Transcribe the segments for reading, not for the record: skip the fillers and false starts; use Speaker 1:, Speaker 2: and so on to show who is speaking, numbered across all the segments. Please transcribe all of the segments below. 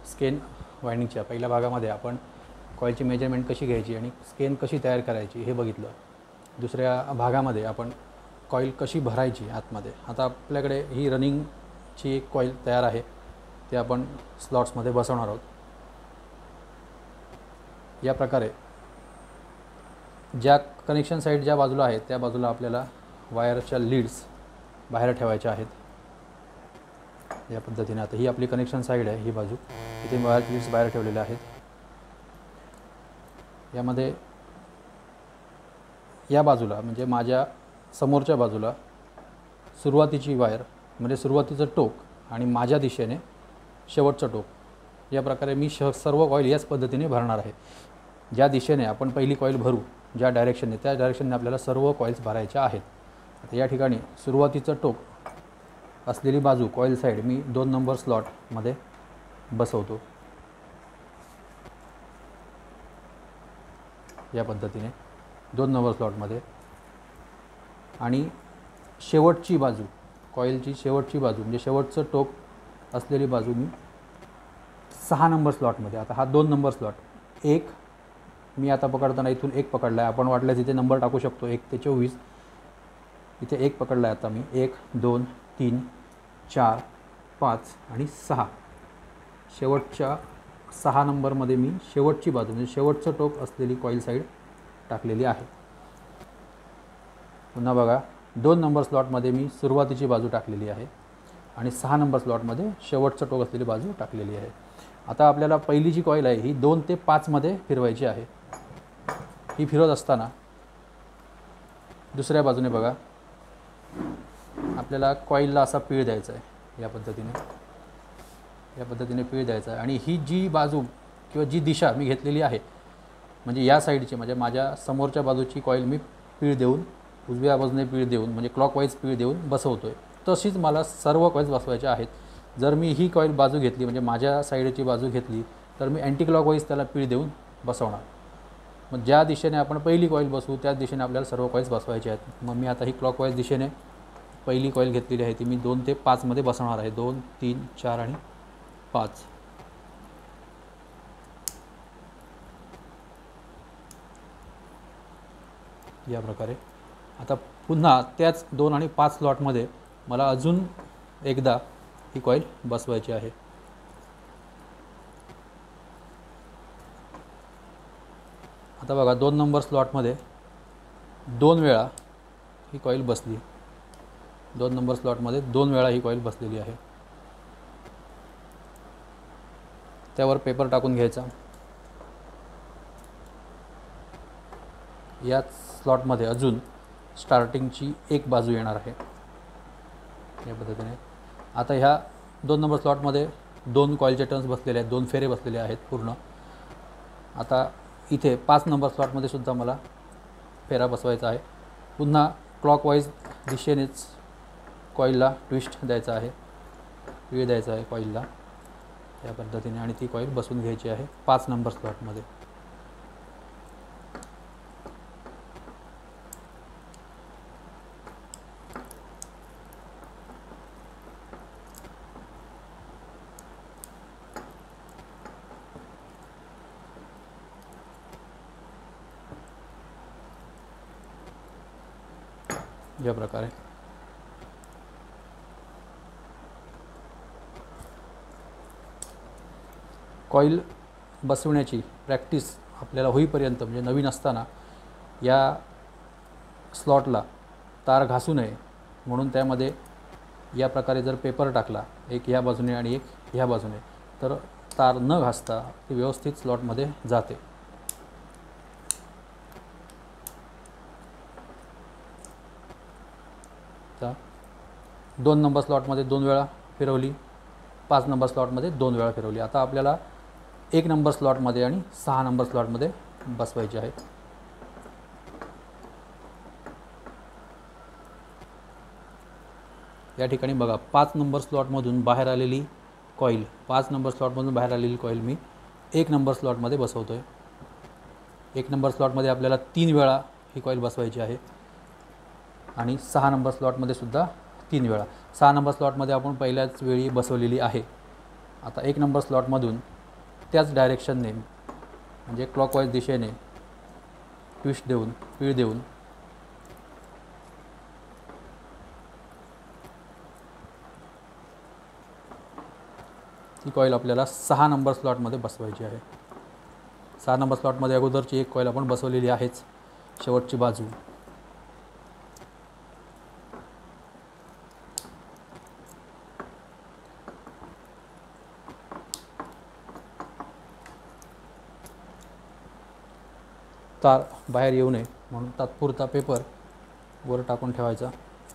Speaker 1: Scan वायंडिंगच्या पहिल्या भागामध्ये आपण कॉईलची मेजरमेंट कशी घ्यायची आणि स्केन कशी तयार करायची हे बघितलं. दुसऱ्या भागामध्ये आपण कॉईल कशी भरायची आतमध्ये. आता आपल्याकडे ही रनिंगची एक कॉईल तयार आहे, ते आपण स्लॉट्समध्ये बसवणार आहोत. या प्रकारे ज्या कनेक्शन साईड ज्या बाजूला आहेत त्या बाजूला आपल्याला वायरच्या लीड्स बाहेर ठेवायच्या आहेत. या पद्धतीने आता ही आपली कनेक्शन साईड आहे, ही बाजू, इथे वायर लीड्स बाहेर ठेवलेल्या आहेत. यामध्ये या बाजूला म्हणजे माझ्या समोरच्या बाजूला सुरुवातीची वायर म्हणजे सुरुवातीचं टोक आणि माझ्या दिशेने शेवटचं टोक, या प्रकारे मी सर्व कॉईल याच पद्धतीने भरणार आहे. ज्या दिशेने आपण पहिली कॉईल भरू, ज्या डायरेक्शनने, त्या डायरेक्शनने आपल्याला सर्व कॉईल्स भरायच्या आहेत. आता या ठिकाणी सुरुवातीचं टोक असलेली बाजू कॉईल साईड मी 2 नंबर स्लॉटमध्ये बसवतो. या पद्धतीने 2 नंबर स्लॉटमध्ये. आणि शेवटची बाजू, कॉईलची शेवटची बाजू म्हणजे शेवटचं टोक असलेली बाजू मी 6 नंबर स्लॉटमध्ये. आता हा 2 नंबर स्लॉट, एक मी आता पकडताना इथून 1 पकडला आहे. आपण वाटल्यास इथे नंबर टाकू शकतो 1 ते 24. इथे 1 पकडला आहे आता मी. 1 2 3 4 5 आणि 6. शेवटच्या 6 नंबरमध्ये मी शेवटची बाजू म्हणजे शेवटचं टोक असलेली कॉईल साईड टाकलेली आहे. पुन्हा बघा, 2 नंबर स्लॉटमध्ये मी सुरुवातीची बाजू टाकलेली आहे आणि 6 नंबर स्लॉटमध्ये शेवटचं टोक असलेली बाजू टाकलेली आहे. आता आपल्याला पहिली जी कॉईल आहे ही 2 ते 5 मध्ये फिरवायची आहे. ही फिरवत असताना दुसऱ्या बाजूने बघा, आपल्याला कॉईलला असा पीळ द्यायचा आहे. या पद्धतीने पीळ द्यायचा आहे. आणि ही जी बाजू किंवा जी दिशा मी घेतलेली आहे म्हणजे या साईडची, म्हणजे माझ्या समोरच्या बाजूची कॉईल मी पीळ देऊन, उजव्या बाजूने पीळ देऊन म्हणजे क्लॉकवाईज पीळ देऊन बसवतो आहे. तशीच मला सर्व कॉईल्स बसवायच्या आहेत. जर मी ही कॉईल बाजू घेतली म्हणजे माझ्या साईडची बाजू घेतली तर मी अँटी क्लॉकवाईज त्याला पीळ देऊन बसवणार. मग ज्या दिशेने आपण पहिली कॉईल बसवू त्याच दिशेने आपल्याला सर्व कॉईल्स बसवायचे आहेत. मग मी आता ही क्लॉकवाईज दिशेने पहिली कॉईल घेतलेली आहे ती मी 2 ते 5 मध्ये बसवणार आहे. 2 3 4 आणि 5. या प्रकारे आता पुन्हा त्याच 2 आणि 5 स्लॉटमध्ये मला अजून एकदा ही कॉईल बसवायची आहे. आता बघा, 2 नंबर स्लॉटमध्ये 2 वेळा ही कॉईल बसली. 2 नंबर स्लॉटमध्ये 2 वेळा ही कॉईल बसलेली आहे. त्यावर पेपर टाकून घ्यायचा. याच स्लॉटमध्ये अजून स्टार्टिंगची एक बाजू येणार आहे. या पद्धतीने आता ह्या 2 नंबर स्लॉटमध्ये 2 कॉईलचे टर्न्स बसलेले आहेत, 2 फेरे बसलेले आहेत पूर्ण. आता इथे 5 नंबर स्लॉटमध्ये सुद्धा मला फेरा बसवायचा आहे. पुन्हा क्लॉकवाईज दिशेनेच कॉईलला ट्विस्ट द्यायचा आहे, पीळ द्यायचा आहे कॉईलला या पद्धतीने आणि ती कॉईल बसून घ्यायची आहे 5 नंबर स्लॉटमध्ये. या प्रकारे कॉईल बसवण्याची प्रॅक्टिस आपल्याला होईपर्यंत म्हणजे नवीन असताना या स्लॉटला तार घासू नये म्हणून त्यामध्ये या प्रकारे जर पेपर टाकला, एक ह्या बाजूने आणि एक ह्या बाजूने, तर तार न घासता ती व्यवस्थित स्लॉटमध्ये जाते. तर 2 नंबर स्लॉटमध्ये 2 वेळा फिरवली, 5 नंबर स्लॉटमध्ये 2 वेळा फिरवली. आता आपल्याला 1 नंबर स्लॉटमध्ये आणि 6 नंबर स्लॉटमध्ये बसवायची आहे. या ठिकाणी बघा, 5 नंबर स्लॉटमधून बाहेर आलेली कॉईल, 5 नंबर स्लॉटमधून बाहेर आलेली कॉईल मी 1 नंबर स्लॉटमध्ये बसवतो आहे. 1 नंबर स्लॉटमध्ये आपल्याला 3 वेळा ही कॉईल बसवायची आहे आणि 6 नंबर स्लॉटमध्ये सुद्धा 3 वेळा. 6 नंबर स्लॉटमध्ये आपण पहिल्याच वेळी बसवलेली आहे. आता 1 नंबर स्लॉटमधून त्याच डायरेक्शनने म्हणजे क्लॉकवाईज दिशेने ट्विस्ट देऊन पीळ देऊन ती कॉईल आपल्याला 6 नंबर स्लॉटमध्ये बसवायची आहे. 6 नंबर स्लॉटमध्ये अगोदरची एक कॉईल आपण बसवलेली आहेच, शेवटची बाजू. तार बाहेर येऊ नये म्हणून तात्पुरता पेपर वर टाकून ठेवायचा.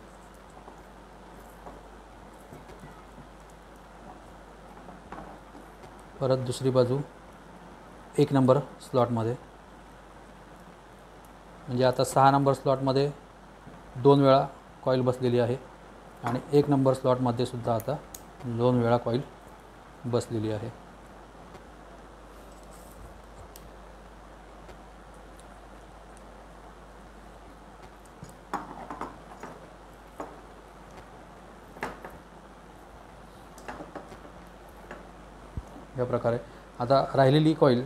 Speaker 1: परत दुसरी बाजू 1 नंबर स्लॉटमध्ये, म्हणजे आता 6 नंबर स्लॉटमध्ये 2 वेळा कॉईल बसलेली आहे आणि 1 नंबर स्लॉटमध्ये सुद्धा आता 2 वेळा कॉईल बसलेली आहे. या प्रकारे आता राहिलेली कॉईल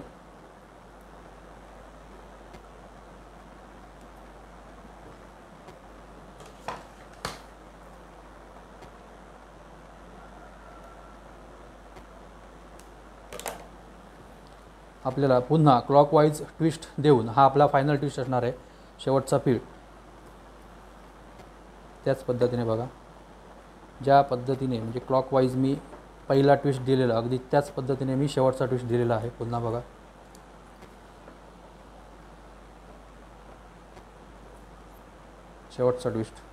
Speaker 1: आपल्याला पुन्हा क्लॉकवाईज ट्विस्ट देऊन, हा आपला फायनल ट्विस्ट असणार आहे, शेवटचा पीळ. त्याच पद्धतीने बघा, ज्या पद्धतीने म्हणजे क्लॉकवाईज मी पहिला ट्विस्ट दिलेला, अगदी त्याच पद्धतीने मी शेवटचा ट्विस्ट दिलेला आहे. पुन्हा बघा, शेवटचा ट्विस्ट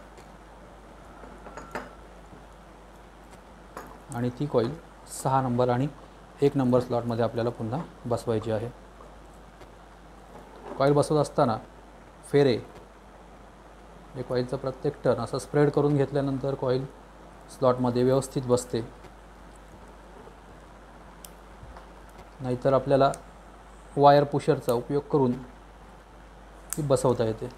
Speaker 1: आणि ती कॉईल 6 नंबर आणि 1 नंबर स्लॉटमध्ये आपल्याला पुन्हा बसवायची आहे. कॉईल बसवत असताना फेरे, हे कॉईलचा प्रत्येक टर्न असा स्प्रेड करून घेतल्यानंतर कॉईल स्लॉटमध्ये व्यवस्थित बसते. नाहीतर आपल्याला वायर पुशरचा उपयोग करून ती बसवता येते.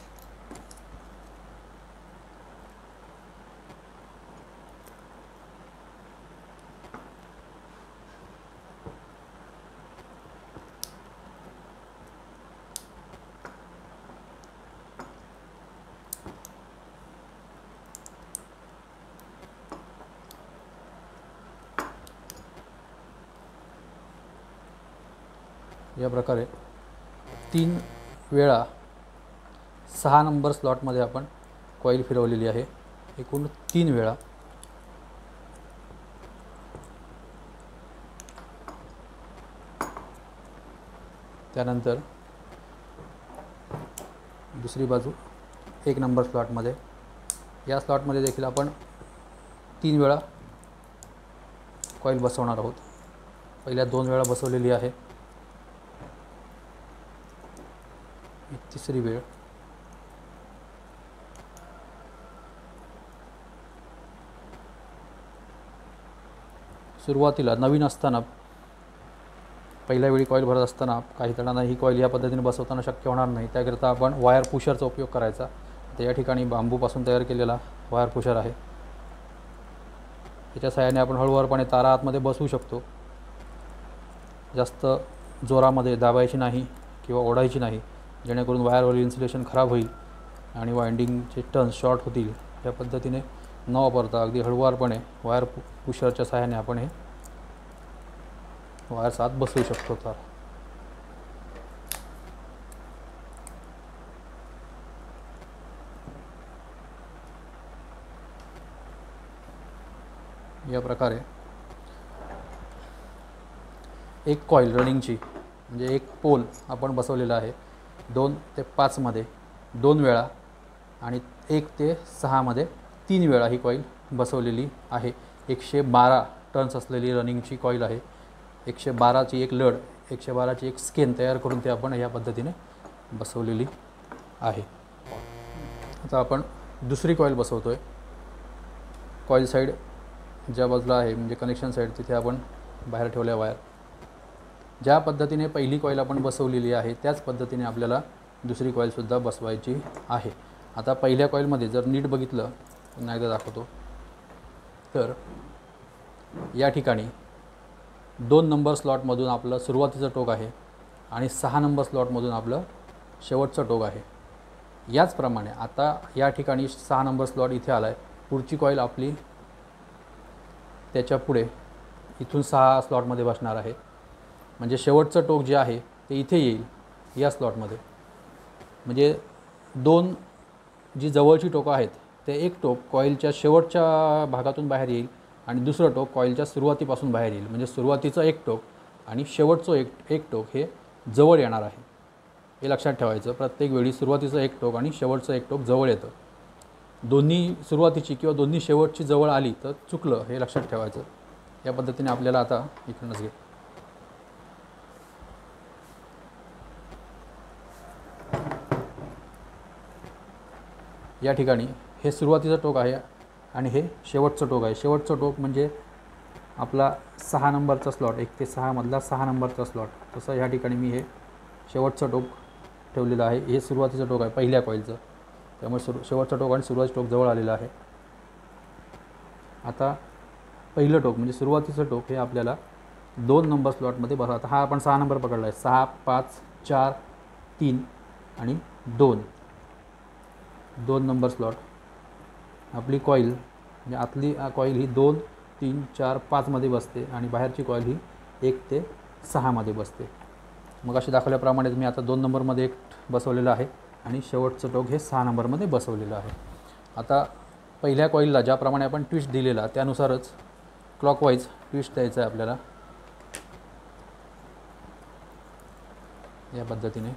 Speaker 1: या प्रकारे 3 वेळा 6 नंबर स्लॉटमध्ये आपण कॉईल फिरवलेली आहे. एकूण 3 वेळा. त्यानंतर दुसरी बाजू 1 नंबर स्लॉटमध्ये, या स्लॉटमध्ये देखील आपण 3 वेळा कॉईल बसवणार आहोत. पहिल्या 2 वेळा बसवलेली आहे, तिसरी वेळ. सुरुवातीला नवीन असताना, पहिल्या वेळी कॉईल भरत असताना काही जणांना ही कॉईल या पद्धतीने बसवताना शक्य होणार नाही. त्याकरिता आपण वायर पुशरचा उपयोग करायचा. तर या ठिकाणी बांबूपासून तयार केलेला वायर पुशर आहे. त्याच्या सहाय्याने आपण हळूवारपणे तारा आतमध्ये बसवू शकतो. जास्त जोरामध्ये दाबायची नाही किंवा ओढायची नाही, जेणेकरून वायरवरील इन्सुलेशन खराब होईल आणि वाइंडिंगचे टर्न्स शॉर्ट होतील. या पद्धतीने न वापरता अगदी हळूवारपणे वायर पुशरच्या सहाय्याने आपण हे वायर्स आत बसवू शकतो. तर या प्रकारे एक कॉईल रनिंगची, म्हणजे एक पोल आपण बसवलेला आहे 2 ते 5 मध्ये 2 वेळा आणि 1 ते 6 मध्ये 3 वेळा ही कॉईल बसवलेली आहे. 112 टर्न्स असलेली रनिंगची कॉईल आहे. 112ची एक लढ, 112ची एक स्केन तयार करून ते आपण या पद्धतीने बसवलेली आहे. आता आपण दुसरी कॉईल बसवतो आहे. कॉईल साईड ज्या बाजूला आहे, म्हणजे कनेक्शन साईड, तिथे आपण बाहेर ठेवल्या वायर. ज्या पद्धतीने पहिली कॉईल आपण बसवलेली आहे त्याच पद्धतीने आपल्याला दुसरी कॉईलसुद्धा बसवायची आहे. आता पहिल्या कॉईलमध्ये जर नीट बघितलं, पुन्हा एकदा दाखवतो, तर या ठिकाणी 2 नंबर स्लॉटमधून आपलं सुरुवातीचं टोक आहे आणि 6 नंबर स्लॉटमधून आपलं शेवटचं टोक आहे. याचप्रमाणे आता या ठिकाणी 6 नंबर स्लॉट इथे आला आहे. पुढची कॉईल आपली त्याच्या पुढे इथून 6 स्लॉटमध्ये बसणार आहे. म्हणजे शेवटचं टोक जे आहे ते इथे येईल या स्लॉटमध्ये. म्हणजे 2 जी जवळची टोकं आहेत ते एक टोक कॉईलच्या शेवटच्या भागातून बाहेर येईल आणि दुसरं टोक कॉईलच्या सुरुवातीपासून बाहेर येईल. म्हणजे सुरुवातीचं एक टोक आणि शेवटचं एक टोक हे जवळ येणार आहे. हे लक्षात ठेवायचं. प्रत्येक वेळी सुरुवातीचं एक टोक आणि शेवटचं एक टोक जवळ येतं. दोन्ही सुरुवातीची किंवा दोन्ही शेवटची जवळ आली तर चुकलं, हे लक्षात ठेवायचं. या पद्धतीने आपल्याला आता इकडूनच घे. या ठिकाणी हे सुरुवातीचं टोक आहे आणि हे शेवटचं टोक आहे. शेवटचं टोक म्हणजे आपला 6 नंबरचा स्लॉट, 1 ते 6 मधला 6 नंबरचा स्लॉट. तसं ह्या ठिकाणी मी हे शेवटचं टोक ठेवलेलं आहे. हे सुरुवातीचं टोक आहे पहिल्या कॉईलचं, त्यामुळे शेवटचं टोक आणि सुरुवातीचं टोक जवळ आलेलं आहे. आता पहिलं टोक म्हणजे सुरुवातीचं टोक हे आपल्याला 2 नंबर स्लॉटमध्ये बसवा. आता हा आपण 6 नंबर पकडला आहे. 6, 5, 4, 3 आणि 2 नंबर स्लॉट. आपली कॉईल म्हणजे आतली कॉईल ही 2, 3, 4, 5 मध्ये बसते आणि बाहेरची कॉईल ही 1 ते 6 मध्ये बसते. मग अशी दाखवल्याप्रमाणे मी आता 2 नंबरमध्ये एक बसवलेलं आहे आणि शेवटचं टोक हे 6 नंबरमध्ये बसवलेलं आहे. आता पहिल्या कॉईलला ज्याप्रमाणे आपण ट्विस्ट दिलेला त्यानुसारच क्लॉकवाईज ट्विस्ट द्यायचं आहे आपल्याला. या पद्धतीने.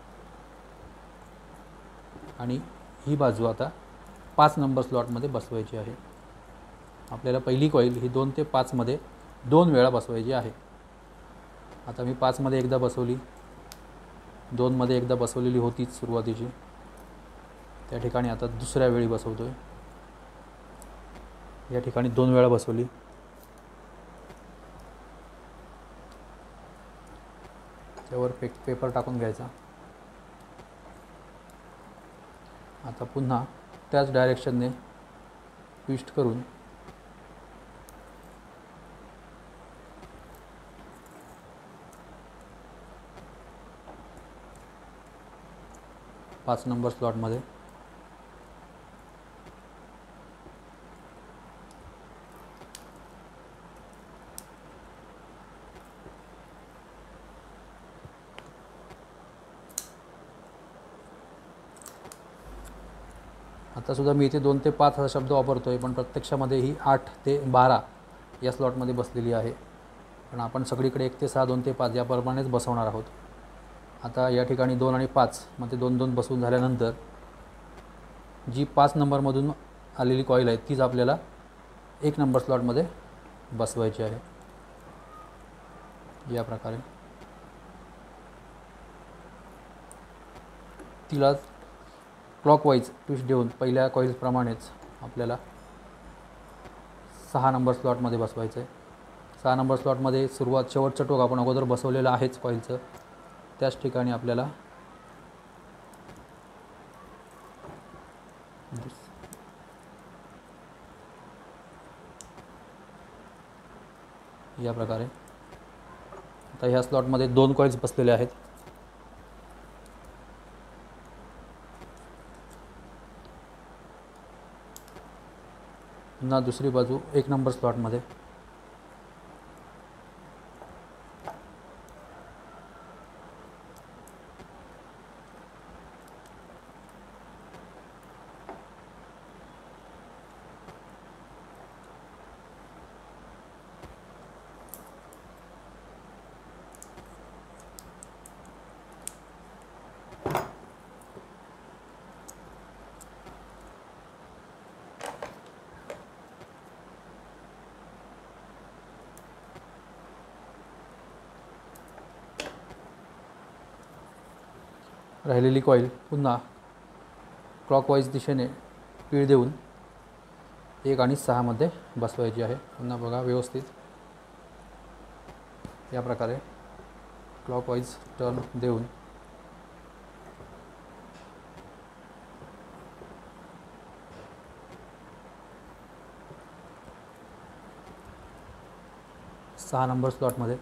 Speaker 1: आणि ही बाजू आता 5 नंबर स्लॉटमध्ये बसवायची आहे. आपल्याला पहिली कॉईल ही 2 ते 5 मध्ये 2 वेळा बसवायची आहे. आता मी 5 मध्ये एकदा बसवली, 2 मध्ये एकदा बसवलेली होतीच सुरुवातीची. त्या ठिकाणी आता दुसऱ्या वेळी बसवतो आहे. या ठिकाणी 2 वेळा बसवली. त्यावर पेपर टाकून घ्यायचा. आता पुन्हा त्याच डायरेक्शनने ट्विस्ट करून पाच नंबर स्लॉटमध्ये आतासुद्धा मी इथे 2 ते 5 हा शब्द वापरतो आहे, पण प्रत्यक्षामध्ये ही 8 ते 12 या स्लॉटमध्ये बसलेली आहे. पण आपण सगळीकडे 1 ते 6, 2 ते 5 याप्रमाणेच बसवणार आहोत. आता या ठिकाणी 2 आणि 5 मध्ये 2-2 बसवून झाल्यानंतर जी 5 नंबरमधून आलेली कॉईल आहे तीच आपल्याला 1 नंबर स्लॉटमध्ये बसवायची आहे. या प्रकारे तिला क्लॉकवाईज ट्विस्ट देऊन पहिल्या कॉईल्सप्रमाणेच आपल्याला 6 नंबर स्लॉटमध्ये बसवायचं आहे. 6 नंबर स्लॉटमध्ये शेवटचं टोक आपण अगोदर बसवलेलं आहेच कॉईलचं, त्याच ठिकाणी आपल्याला या प्रकारे. आता ह्या स्लॉटमध्ये 2 कॉईल्स बसलेले आहेत. पुन्हा दुसरी बाजू 1 नंबर स्लॉटमध्ये. राहिलेली कॉईल पुन्हा क्लॉकवाईज दिशेने पीळ देऊन 1 आणि 6 मध्ये बसवायची आहे. पुन्हा बघा व्यवस्थित या प्रकारे क्लॉकवाईज टर्न देऊन 6 नंबर स्लॉटमध्ये.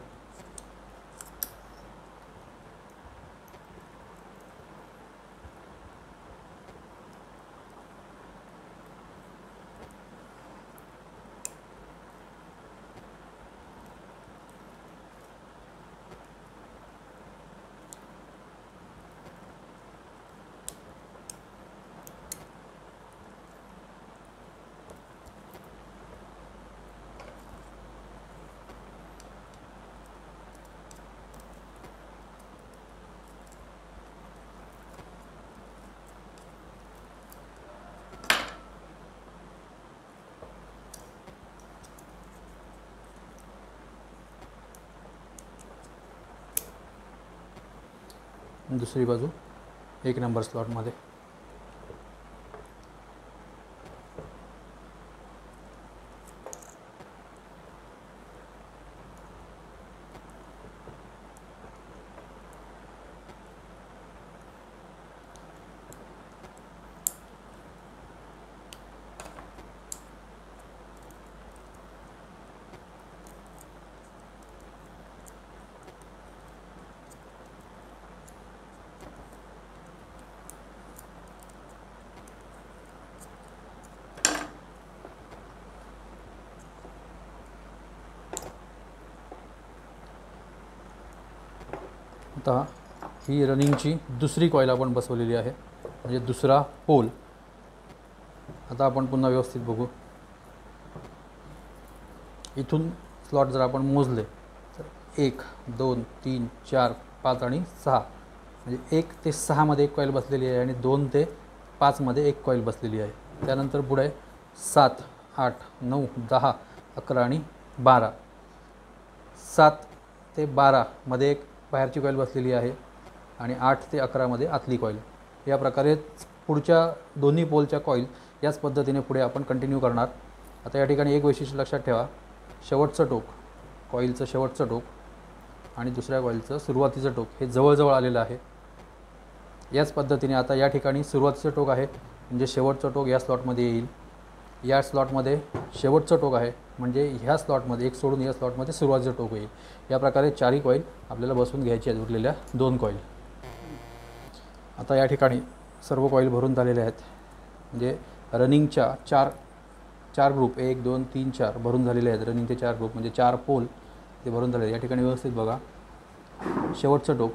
Speaker 1: दुसरी बाजू 1 नंबर स्लॉटमध्ये. आता ही रनिंगची दुसरी कॉईल आपण बसवलेली आहे, म्हणजे दुसरा पोल. आता आपण पुन्हा व्यवस्थित बघू. इथून स्लॉट जर आपण मोजले तर 1 2 3 4 5 आणि 6, म्हणजे 1 ते 6 मध्ये एक कॉईल बसलेली आहे आणि 2 ते 5 मध्ये एक कॉईल बसलेली आहे. त्यानंतर पुढे 7 8 9 10 11 आणि 12. 7 ते 12 मध्ये एक बाहेरची कॉईल बसलेली आहे आणि 8 ते 11 मध्ये आतली कॉईल. या प्रकारे पुढच्या दोन्ही पोलच्या कॉईल याच पद्धतीने पुढे आपण कंटिन्यू करणार. आता या ठिकाणी एक वैशिष्ट्य लक्षात ठेवा, शेवटचं टोक, कॉईलचं शेवटचं टोक आणि दुसऱ्या कॉईलचं सुरुवातीचं टोक हे जवळजवळ आलेलं आहे. याच पद्धतीने आता या ठिकाणी सुरुवातीचं टोक आहे म्हणजे शेवटचं टोक या स्लॉटमध्ये येईल. या स्लॉटमध्ये शेवटचं टोक आहे म्हणजे ह्या स्लॉटमध्ये एक सोडून या स्लॉटमध्ये सुरुवातीचं टोक येईल. या प्रकारे 4ही कॉईल आपल्याला बसवून घ्यायची आहेत, उरलेल्या 2 कॉईल. आता या ठिकाणी सर्व कॉईल भरून झालेले आहेत, म्हणजे रनिंगच्या 4 ग्रुप 1 2 3 4 भरून झालेले आहेत. रनिंगचे 4 ग्रुप म्हणजे 4 पोल ते भरून झालेले. या ठिकाणी व्यवस्थित बघा, शेवटचं टोक,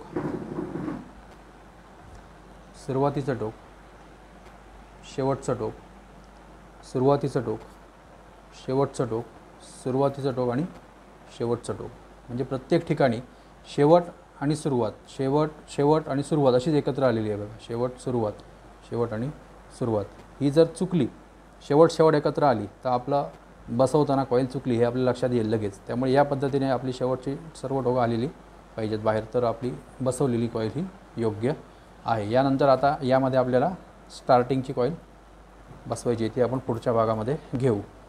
Speaker 1: सुरुवातीचं टोक, शेवटचं टोक, सुरुवातीचं टोक, शेवटचं टोक, सुरुवातीचं टोक आणि शेवटचं टोक. म्हणजे प्रत्येक ठिकाणी शेवट आणि सुरुवात, शेवट आणि सुरुवात अशीच एकत्र आलेली आहे बघा. शेवट सुरुवात, शेवट आणि सुरुवात. ही जर चुकली, शेवट एकत्र आली तर आपला बसवताना कॉईल चुकली हे आपल्या लक्षात येईल लगेच. त्यामुळे या पद्धतीने आपली शेवटची सर्व टोकं आलेली पाहिजेत बाहेर, तर आपली बसवलेली कॉईल ही योग्य आहे. यानंतर आता यामध्ये आपल्याला स्टार्टिंगची कॉईल बसवायची, ती आपण पुढच्या भागामध्ये घेऊ.